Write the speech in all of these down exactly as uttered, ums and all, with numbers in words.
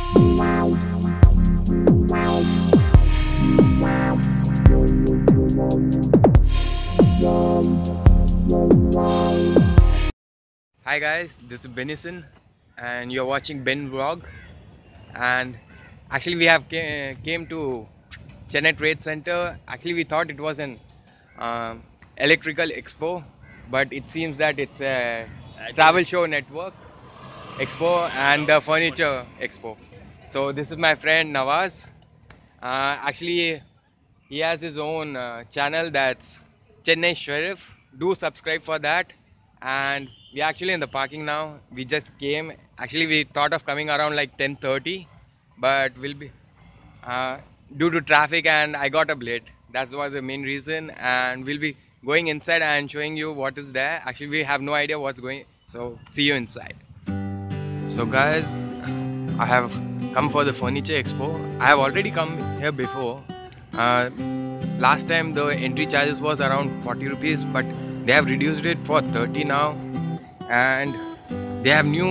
Hi guys, this is Benison and you're watching Ben Vlog. And actually we have came, came to Chennai Trade Center. Actually we thought it was an um, electrical expo, but it seems that it's a travel show network expo and the furniture expo. So this is my friend Nawaz. Uh, actually he has his own uh, channel, that's Chennai Sheriff. Do subscribe for that. And we're actually in the parking now. We just came. Actually we thought of coming around like ten thirty, but we'll be uh, due to traffic and I got up late. That was the main reason, and we'll be going inside and showing you what is there. Actually we have no idea what's going, so see you inside. So guys, I have come for the furniture expo. I have already come here before. Uh, last time the entry charges was around forty rupees, but they have reduced it for thirty now, and they have new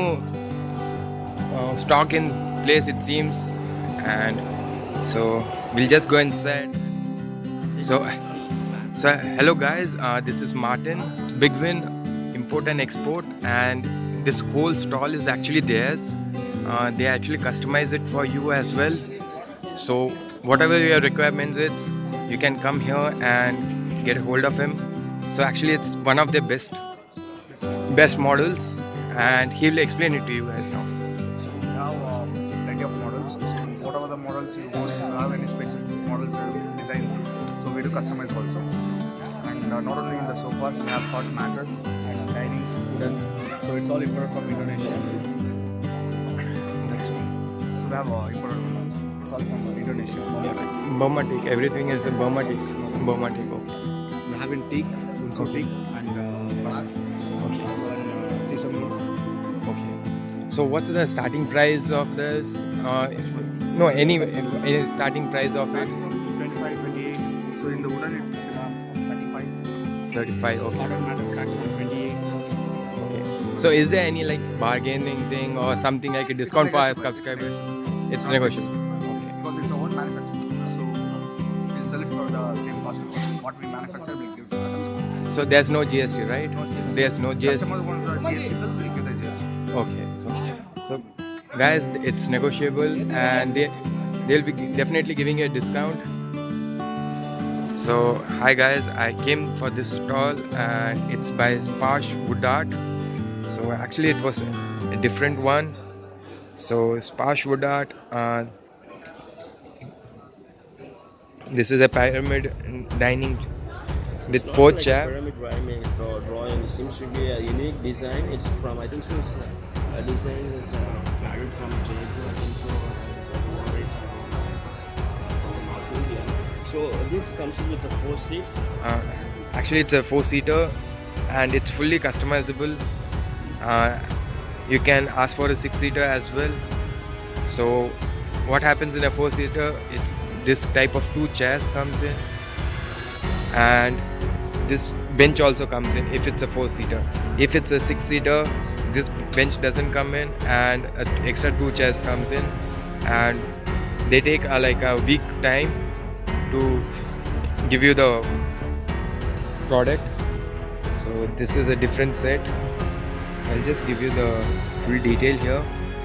uh, stock in place it seems. And so we'll just go inside. So so hello guys, uh, this is Martin, Big Win Import and Export, and this whole stall is actually theirs. Uh, they actually customize it for you as well. So whatever your requirements is, you can come here and get a hold of him. So actually it's one of the best best models, and he will explain it to you guys now. So we have uh, plenty of models. So whatever the models you want, if you have any specific models or designs, so we do customize also. And uh, not only in the sofas, we have hot mattress and dinings, wooden. So it's all imported from Indonesia. That's all. So we have uh, imported ones. It's all from Indonesia. Yeah. Burma teak, everything is a Burma teak. Burma teak. Okay. We have in teak, Unso teak, and uh, barak, Okay. and uh, sesame leaf. Okay. So what's the starting price of this? Uh, if, no, any any starting price of it? twenty-five, twenty-eight. So in the wooden it's uh, thirty-five. thirty-five. Okay. Modern matter starts from twenty-eight. Okay. So is there any like bargaining thing or something like a discount for our subscribers? It's not negotiable. Because it's our own manufacturing, so we'll sell it for the same cost. What we manufacture, we'll give to the customer. So there's no G S T, right? No G S T. There's no G S T. Customer wants the G S T bill, we'll give the G S T. Okay. So, so guys, it's negotiable, and they they'll be definitely giving you a discount. So hi guys, I came for this stall and it's by Sparsh Wood Art. So actually it was a different one. So Sparsh Wood Art. Uh, this is a pyramid dining with It's four not like chairs. a pyramid drawing, or drawing. It seems to be a unique design. It's from, I think so, it's a, a design is uh, carried from Jaipur, I think so, or it's from North India. So this comes in with the four seats. Uh, actually it's a four-seater and it's fully customizable. Uh, you can ask for a six-seater as well. So what happens in a four-seater, it's this type of two chairs comes in, and this bench also comes in if it's a four-seater. If it's a six-seater, this bench doesn't come in, and an extra two chairs comes in, and they take uh, like a week time to give you the product. So this is a different set. So I'll just give you the full detail here.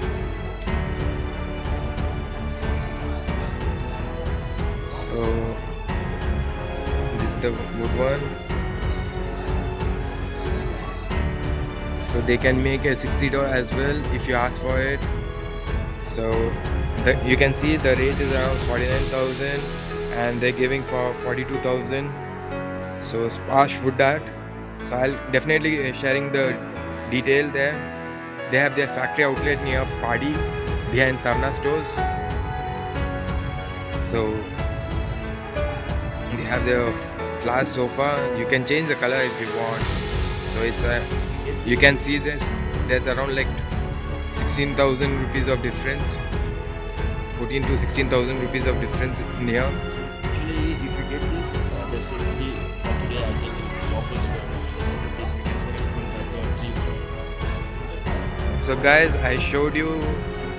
So this is the wood one. So they can make a six-seater as well if you ask for it. So the, you can see the rate is around forty-nine thousand and they're giving for forty-two thousand. So Sparsh Wood Art. So I'll definitely uh, sharing the detail there. They have their factory outlet near Padi behind Savna stores. So they have their glass sofa. You can change the color if you want. So it's a, you can see this, there's around like sixteen thousand rupees of difference, fourteen to sixteen thousand rupees of difference in here. Actually, if you get this, uh, there's a free for today. I think it's offers for seven rupees. We can sell it for like thirty. So guys, I showed you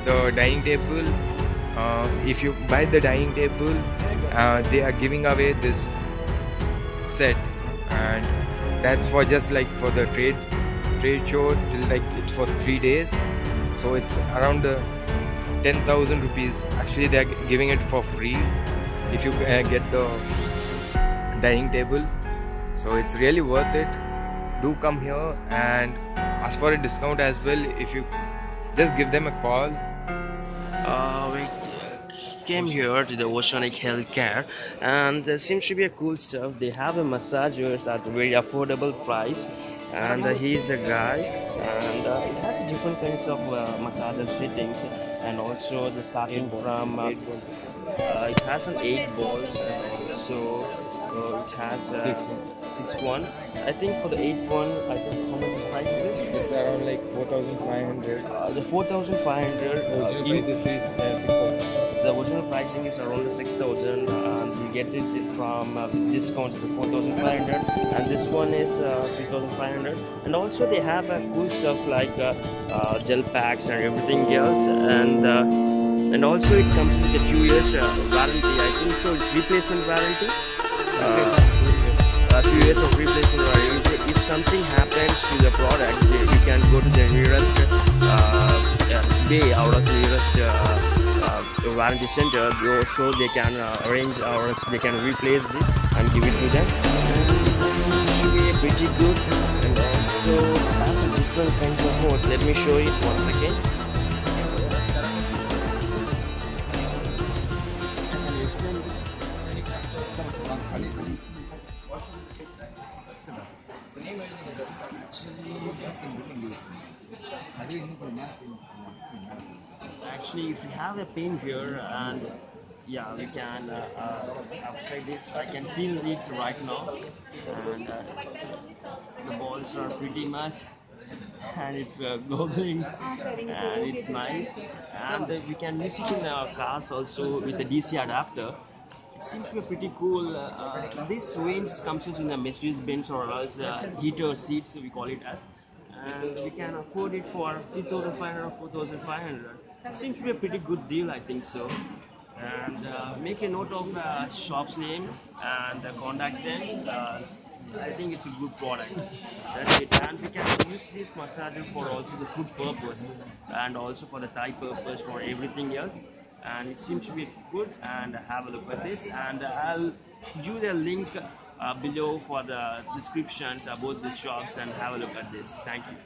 the dining table, uh, if you buy the dining table, uh, they are giving away this set, and that's for just like for the trade trade show till like it's for three days. So it's around uh, ten thousand rupees. Actually, they are giving it for free if you uh, get the dining table. So it's really worth it. Do come here and ask for a discount as well. If you just give them a call. Uh, we came here to the Oceanic Healthcare, and there seems to be a cool stuff. They have a massagers at a very affordable price, and uh, he's a guy, and uh, it has different kinds of uh, massager fittings, and also the starting from uh, uh, it has an eight balls, and also uh, it has uh, Six. six one. I think for the eighth one, I think how much the price is this? It's around like four thousand five hundred. Uh, the four thousand five hundred. Uh, in- is three, uh, six thousand. The original pricing is around six thousand, and you get it from uh, with discounts at four thousand five hundred, and this one is uh, three thousand five hundred. And also they have uh, cool stuff like uh, uh, gel packs and everything else, and uh, and also it comes with a two years uh, warranty. I think so. It's replacement warranty. Uh, uh, two years of replacement warranty. If, if something happens to the product, you you can go to the nearest uh, uh, bay out of the nearest. Uh, Uh, the warranty center, so they can uh, arrange or else they can replace it and give it to them. And it should be pretty good, and also it has a different kinds of hose. Let me show it once again. Actually, if you have a pain here, and yeah, we can uh, uh, after this, I can feel it right now, and uh, the balls are pretty much, and it's uh, going, and it's nice, and uh, we can use it in our cars also with the D C adapter. It seems to be pretty cool. Uh, uh, this range comes in a Mercedes-Benz or else uh, heater seats, we call it as, and we can afford it for three thousand five hundred or four thousand five hundred. Seems to be a pretty good deal, I think so. And uh, make a note of uh, shop's name and uh, contact them. Uh, I think it's a good product. That's it. And we can use this massager for also the food purpose and also for the Thai purpose, for everything else. And it seems to be good. And have a look at this. And I'll do the link uh, below for the descriptions about these shops, and have a look at this. Thank you.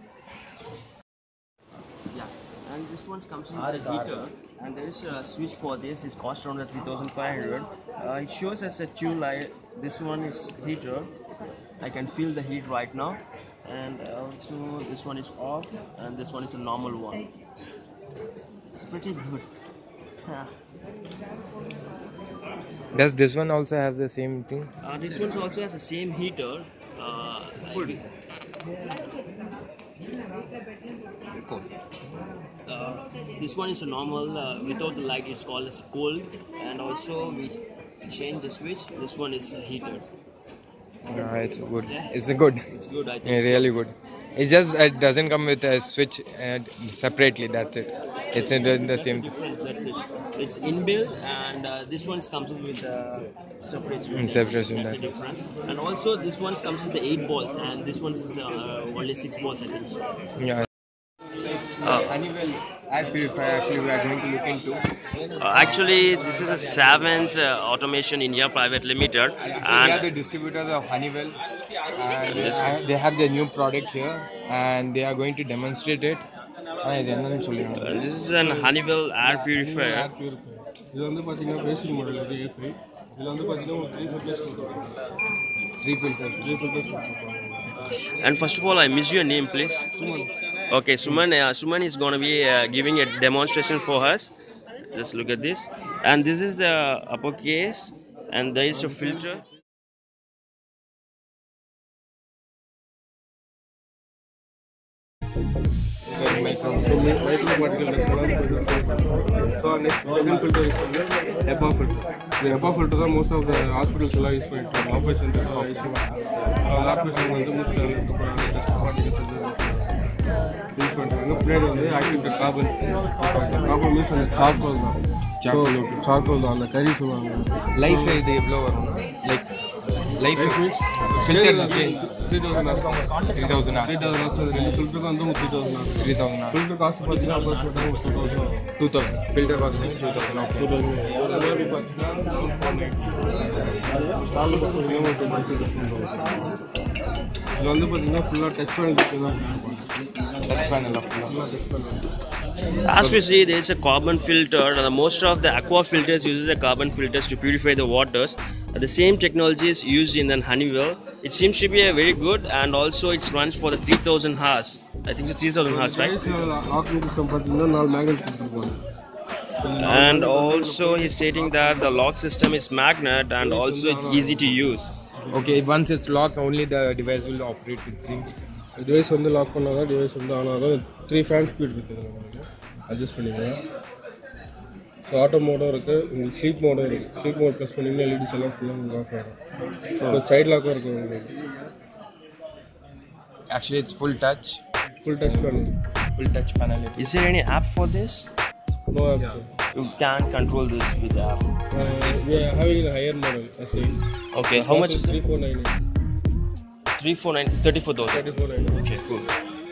Yeah. And this one comes with the heater, and there is a switch for this. It's cost around three thousand five hundred. Uh, it shows as a two light. This one is heater. I can feel the heat right now, and also this one is off, and this one is a normal one. It's pretty good. Does this one also have the same thing? Uh, this one also has the same heater. Uh, Uh, this one is a normal uh, without the light. It's called as cold, and also we change the switch. This one is a heater. Yeah, it's good. Yeah. It's a good. It's good, I think. Yeah, so. really good. It just it doesn't come with a switch uh, separately. That's it. It's in the, the That's same. the difference. That's it. It's inbuilt, and uh, this one comes with uh, separate switch. Mm, separate switch, That's the that. difference. And also this one comes with the eight balls, and this one is uh, only six balls, I think. So. Yeah. Uh, Honeywell air purifier. Actually, we are going to look into. Uh, actually, this is a Savant uh, Automation India Private Limited, Actually, we are the and distributors of Honeywell, and they have, they have their new product here, and they are going to demonstrate it. uh, this is an Honeywell air purifier. இது வந்து பாத்தீங்கன்னா basic model இது A three இதுல வந்து பாத்தீங்கன்னா ஒரு three filters Three filters. Three filters And first of all, I miss your name, please. Okay, Suman. Uh, Suman is going to be uh, giving a demonstration for us. Just look at this. And this is the upper case, and there is a filter. Micro particle so next second filter ఇస్తుంది HEPA filter இந்த HEPA filter தான் most of the hospitals எல்லாம் use பண்ணிட்டு இருக்காங்க operation operation வந்து மூச்சு use பண்ணுறாங்க. பின்னாடி வந்து ஆக்டிவேட்டட் கார்பன். கார்பன் மீன்ஸ் அந்த சார்கோல் தான். சார்கோல் சார்கோல் தான் அந்த கறி சொல்லுவாங்க. லைஃப் இது எவ்வளோ வரும்? Like life means filter three thousand three thousand three thousand ஆச்சு. அது ரெண்டு ஃபில்டருக்கு வந்து த்ரீ தௌசண்ட் ஆகும். த்ரீ தௌசண்ட் ஃபில்டர் காஸ்ட் பார்த்தீங்கன்னா அப்போ போட்டால் two thousand two thousand filter பார்த்தீங்கன்னா two thousand okay. Two thousand அது மாதிரி பார்த்தீங்கன்னா இதில் வந்து பார்த்தீங்கன்னா ஃபுல்லாக டச் பேனல் தான். டச் பேனல் ஃபுல்லாக touch panel. As we see, there is a carbon filter. Uh, most of the aqua filters uses a carbon filters to purify the waters. Uh, the same technology is used in the Honeywell. It seems to be a very good, and also it runs for the three thousand hours. I think it's three thousand hours, right? Oxygen system பார்த்தீங்கன்னா நாலு magnet கொடுத்துருப்பாங்க. And also he's stating that the lock system is magnet, and also it's easy to use. Okay, once it's locked, only the device will operate with zinc. Device வந்து lock பண்ணால் தான் device வந்து on ஆகும். Three fan speed இருக்குது உங்களுக்கு adjust பண்ணிக்கலாம். So auto மோடும் இருக்குது, உங்களுக்கு ஸ்லீப் மோடும் இருக்குது. ஸ்லீப் மோட் ப்ரெஸ் பண்ணிங்கன்னா எல்இடிஸ் எல்லாம் ஃபுல்லாக உங்களுக்கு ஆஃப் ஆகும். ஸோ சைட் லாக்கும் இருக்குது உங்களுக்கு. Actually, it's full touch. Full touch panel. Full touch panel. Is there any app for this? No app. Sir. You can control this with the app. Uh, we are having a higher model S eight. Okay, how much is three four nine eight. three four nine thirty-four thousand. thirty-four nine eight. Okay, cool.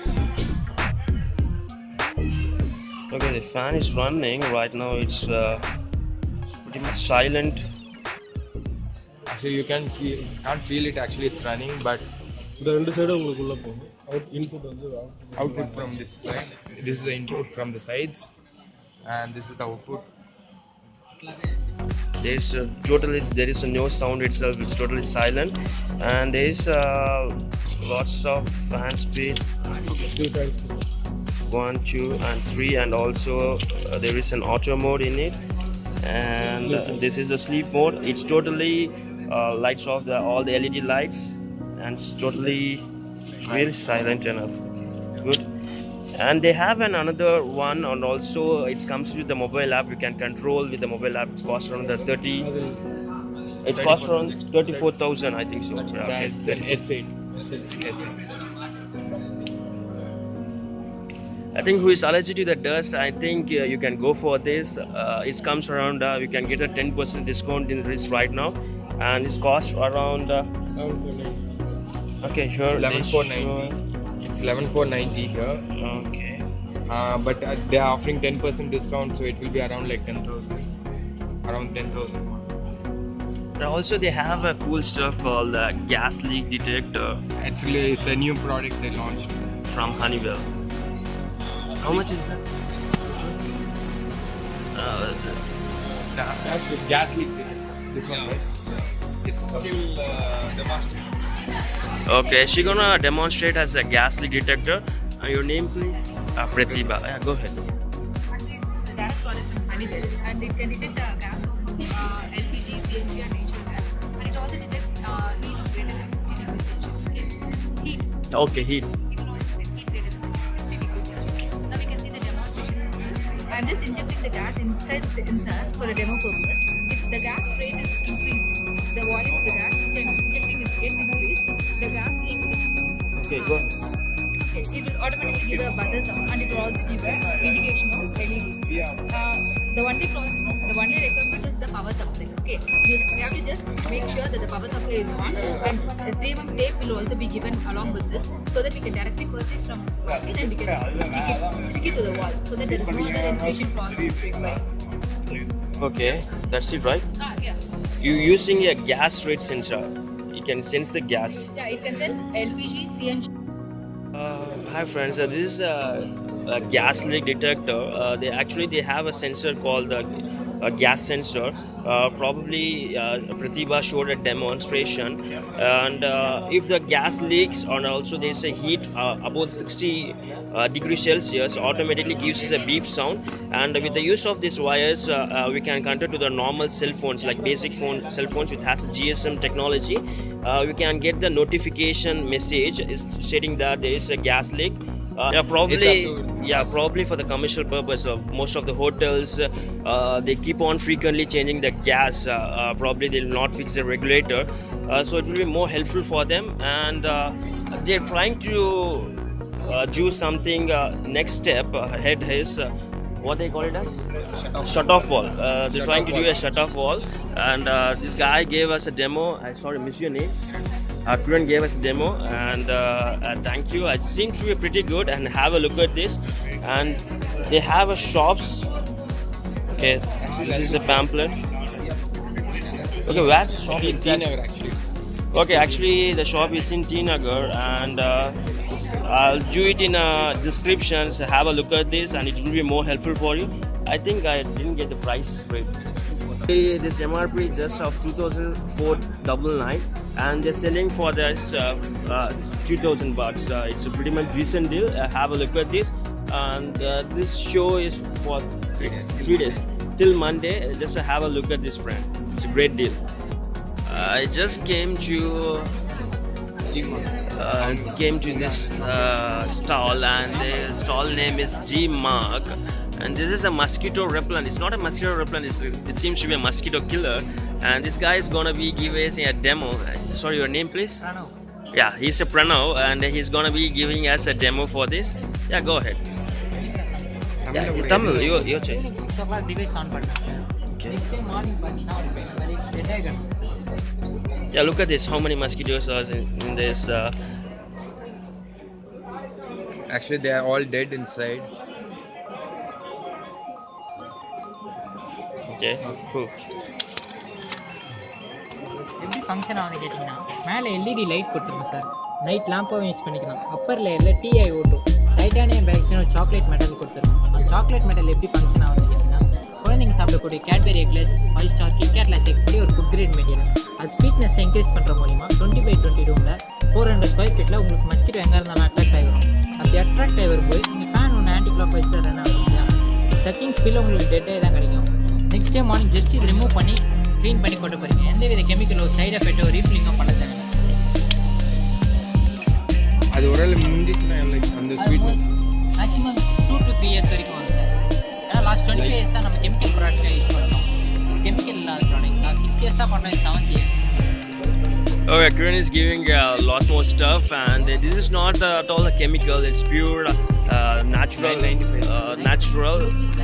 Okay, the fan is running right now. It's uh, pretty much silent. Actually, you can feel, can't feel it. Actually, it's running, but இந்த ரெண்டு சைடும் உங்களுக்கு உள்ள போகும். Out input வந்து output from this side. This is the input from the sides, and this is the output. There is uh, totally there is no sound itself. It's totally silent, and there is uh, lots of fan speed. two fans. One, two, and three, and also uh, there is an auto mode in it, and uh, this is the sleep mode. It's totally uh, lights off the all the L E D lights, and it's totally really silent enough. Good. And they have an another one, and also it comes with the mobile app. You can control with the mobile app. It costs around the thirty. It costs around thirty-four thousand, I think so. Yeah, okay. That's an S eight. S eight. I think who is allergic to the dust, I think uh, you can go for this. Uh, it comes around, uh, you can get a ten percent discount in this right now, and it costs around. Uh, okay, sure. eleven four ninety. It's eleven four ninety here. Okay. Uh, but uh, they are offering ten percent discount, so it will be around like ten thousand. Around ten thousand. And also they have a cool stuff called the gas leak detector. Actually, it's a new product they launched From Honeywell. How much is that? Uh, the gas leak, gas leak detector. This one, right? It's still uh, demonstrating. okay, she gonna demonstrate as a gas leak detector. Uh, your name, please? Uh, Pratibha. Yeah, go ahead. Actually, the gas product from Honeywell, and it can detect uh, gas of uh, L P G, C N G, and natural gas, and it also detects uh, heat greater than sixty degrees Celsius. Okay, heat. Okay, heat. It will also detect heat greater than sixty degrees Celsius. Now we can see the demonstration process. I'm just injecting the gas inside the insert for a demo purpose. If the gas rate is increased, the volume of the gas which I'm injecting is gets increased, the gas leak will increase. Okay, go ahead. Okay, it will automatically give a buzzer sound, and it will also give a indication of L E Ds. Uh, the only process, the only requirement is the power supply. Okay, we we have to just make sure that the power supply is on, and a three M M tape will also be given along with this, so that we can directly purchase from market and we can stick it stick it to the wall, so that there is no other installation process required. Okay. Okay, that's it, right? Ah, yeah. You using a gas rate sensor. You can sense the gas. Yeah, it can sense L P G, C N G. Uh, hi friends, uh, this is a, a gas leak detector. Uh, they actually they have a sensor called the a gas sensor. Uh, probably uh, Pratibha showed a demonstration, and uh, if the gas leaks and also there is a heat uh, above sixty uh, degrees Celsius, automatically gives us a beep sound. And with the use of these wires, uh, uh, we can connect to the normal cell phones, like basic phone cell phones which has G S M technology. Uh, we can get the notification message is stating that there is a gas leak. Uh, yeah, probably, to yeah, probably for the commercial purpose of most of the hotels, uh, they keep on frequently changing the gas. Uh, uh, probably they will not fix the regulator, uh, so it will be more helpful for them. And uh, they're trying to uh, do something uh, next step ahead his uh, what they call it as shut off wall. Uh, they're Shut trying off to wall. do a shut off wall, and uh, this guy gave us a demo. I sorry, miss your name. Uh, Kiran gave us a demo, and uh, uh, thank you. It seems to be pretty good. And have a look at this. And they have a shops. Okay, this is a pamphlet. Okay, where's the shop? T exactly? Nagar actually. Okay, actually the shop is in T Nagar, and uh, I'll do it in uh, descriptions. Have a look at this, and it will be more helpful for you. I think I didn't get the price right. This M R P is just of two thousand four ninety-nine, and they're selling for this uh, uh, two thousand bucks. Uh, it's a pretty much decent deal. Uh, have a look at this, and uh, this show is for Three days. three days till Monday. Just have a look at this, friend. It's a great deal. I just came to uh, came to this uh, stall, and the stall name is G Mark, and this is a mosquito repellent. It's not a mosquito repellent. It's, it seems to be a mosquito killer, and this guy is gonna be giving a demo. Sorry, your name, please. Pranav. Yeah, he's a Pranav, and he's gonna be giving us a demo for this. Yeah, go ahead. Yeah, Tamil, your your choice. six o'clock device on பண்ணேன் sir. Next day morning பண்ணீங்கன்னா ஒரு very dead ஆயிடும். Yeah, look at this. How many mosquitoes are in, in this? Uh, Actually, they are all dead inside. okay, cool. எப்படி function ஆகுது கேட்டிங்கன்னா மேலே LED light கொடுத்துருங்க sir. Night லேம்பாகவும் use பண்ணிக்கலாம். அப்பர் லேயரில் டிஐ ஓட்டு டைட்டானியம் பேக்ஸ்னு ஒரு சாக்லேட் மெட்டல் கொடுத்துருங்க. அந்த சாக்லேட் மெட்டல் எப்படி ஃபங்க்ஷன் ஆகுது கேட்டிங்கன்னா குழந்தைங்க சாப்பிடக்கூடிய Cadbury Eclairs five star KitKat Lays எப்படி ஒரு ஃபுட் கிரேட் மெட்டீரியல். அது ஸ்வீட்னஸ் என்கரேஜ் பண்ணுற மூலிமா டுவெண்ட்டி பை டுவெண்ட்டி ரூமில் ஃபோர் ஹண்ட்ரட் ஸ்கொயர் ஃபீட்டில் உங்களுக்கு மஸ்கிட்டோ எங்கே இருந்தாலும் அட்ராக்ட் ஆகிடும். அப்படி அட்ராக்ட் ஆகி வரும்போது நீங்கள் ஃபேன் ஒன்று ஆன்டி கிளாக் வைஸ் தான் ரன் ஆகும். செட்டிங் ஸ்பில் உங்களுக்கு டெட்டே தான் கிடைக்கும். நெக்ஸ்ட் டே மார்னிங் ஜஸ்ட் இது ரிமூவ் பண்ணி க்ளீன் பண்ணி கொண்டு போகிறீங்க. எந்தவித கெமிக்கலோ சைட் எஃபெக்டோ ரீஃபில்லிங்கோ பண்ண தேவையில்லை. அது ஒரு வேளை முடிஞ்சிச்சுன்னா லைக் அந்த sweetness maximum two to three years வரைக்கும் வரும் சார். ஏன்னா லாஸ்ட் டுவெண்ட்டி ஃபைவ் இயர்ஸ் தான் நம்ம கெமிக்கல் ப்ராடக்ட்டை யூஸ் பண்ணுறோம். கெமிக்கல் இல்லாத ப்ராடக்ட் நான் சிக்ஸ் இயர்ஸாக பண்ணுறேன், seventh year. Okay, Kiran is giving a lot more stuff, and this is not uh, at all a chemical. It's pure uh, natural. Uh, natural.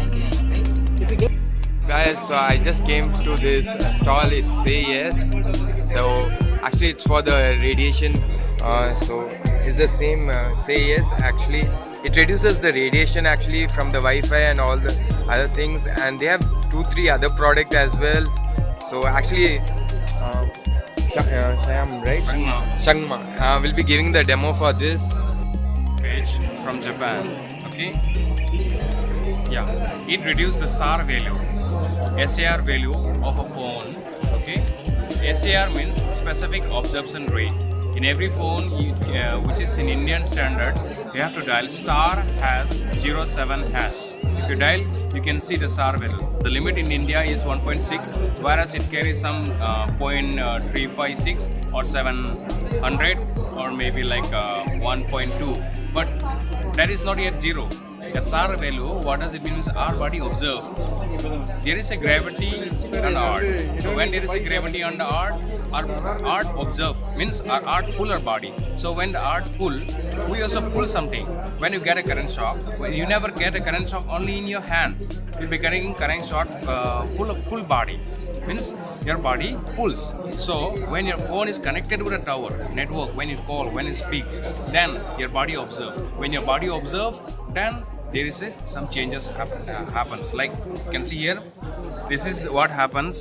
Guys, so I just came to this uh, stall. It's Say Yes. So actually, it's for the radiation. Uh, so it's the same uh, Say Yes. Actually, it reduces the radiation actually from the Wi-Fi and all the other things. And they have two, three other products as well. So actually, uh, Sh- uh, Shyam, right? Shangma. Shangma uh, will be giving the demo for this. Page from Japan. Okay. Yeah, it reduces the S A R value, S A R value of a phone. Okay. S A R means specific absorption rate. In every phone you, uh, which is in Indian standard, you have to dial star hash zero seven hash. If you dial, you can see the S A R value. The limit in India is one point six, whereas it carries some uh, zero point three five six or seven hundred or maybe like uh, one point two. But that is not yet zero. S A R value, what does it mean? Is our body observe. There is a gravity and art. So when there is a gravity and art, our art observe means our art pull our body. So when the art pull, we also pull something. When you get a current shock, when you never get a current shock only in your hand. You'll be getting current shock uh, full of full body. Means your body pulls. So when your phone is connected with a tower network, when you call, when it speaks, then your body observe. When your body observe, then there is a, some changes happen, uh, happens. Like you can see here, this is what happens.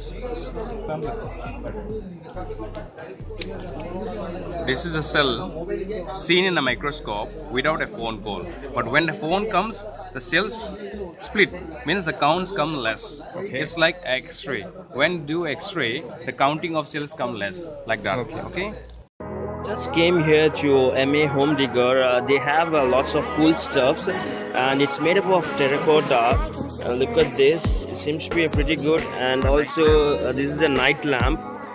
This is a cell seen in a microscope without a phone call. But when the phone comes, the cells split. Means the counts come less. Okay. It's like X-ray. When do X-ray, the counting of cells come less. Like that. Okay. Okay. Just came here to M A Home Digger. Uh, they have uh, lots of cool stuffs, and it's made up of terracotta. Uh, look at this. It seems to be pretty good. And also, uh, this is a night lamp.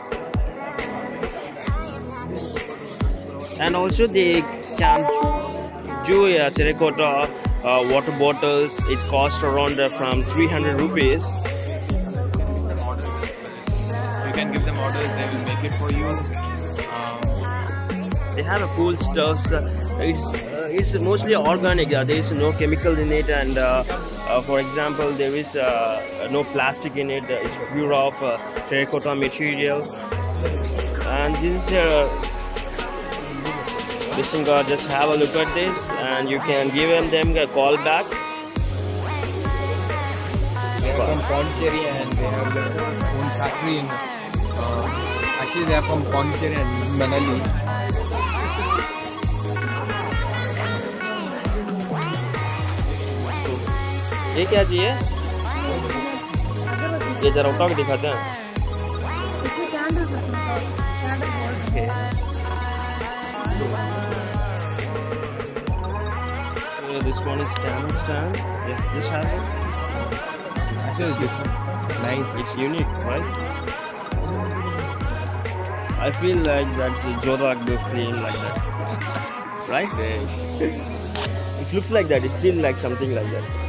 And also, they can do a terracotta uh, water bottles. It costs around uh, from three hundred rupees. You can give them orders; they will make it for you. They have a cool stuff. Uh, it's uh, it's mostly organic. Uh, there is no chemical in it, and uh, uh, for example, there is uh, no plastic in it. Uh, it's pure of uh, terracotta material, and this is uh, this thing. Uh, just have a look at this, and you can give them them a call back. They are from Pondicherry and they have their own factory in. Uh, actually, they are from Pondicherry and Manali. ये क्या चाहिए? ये जरा उठा के दिखाते हैं. Okay. So this one is camel stand. Yes, this has it. Actually, it's different. Nice. It's unique, right? I feel like that's a Jodak film like that. Right? It looks like that. It feels like something like that.